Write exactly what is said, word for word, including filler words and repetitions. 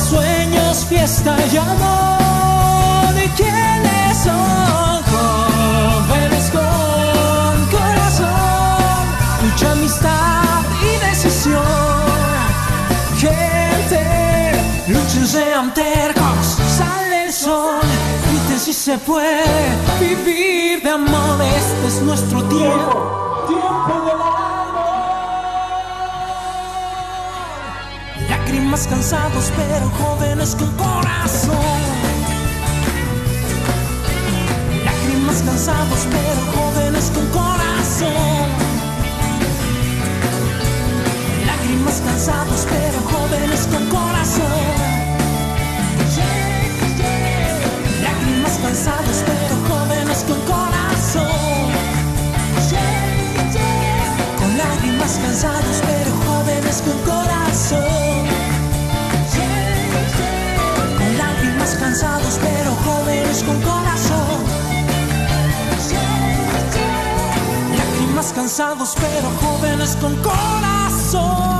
sueños, fiesta y amor. ¿Y quiénes son? Jóvenes con corazón, mucha amistad y decisión. Gente, luchen, sean tercos, sale el sol. Griten si se puede vivir de amor. Este es nuestro tiempo, tiempo del amor. Lágrimas, cansados pero jóvenes con corazón. Lágrimas, cansados pero jóvenes con corazón. Lágrimas, cansados pero jóvenes con corazón. Lágrimas, cansados pero jóvenes con corazón. Con lágrimas, cansados pero jóvenes con corazón. Con lágrimas, cansados pero jóvenes con corazón. Lágrimas, cansados pero jóvenes con corazón.